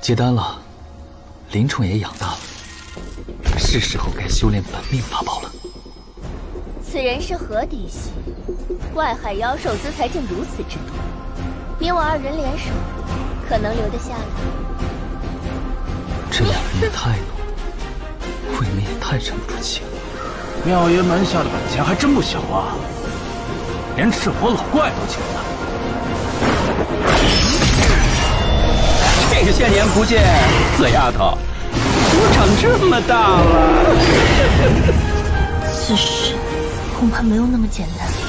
接单了，灵虫也养大了，是时候该修炼本命法宝了。 此人是何底细？怪海妖兽资财竟如此之多，你我二人联手，可能留得下来？ 这两人也太浓，未免也太沉不住气了。 妙爷门下的本钱还真不小啊，连赤火老怪都请了。 这些年不见，死丫头，怎么长这么大了？ 此事恐怕没有那么简单。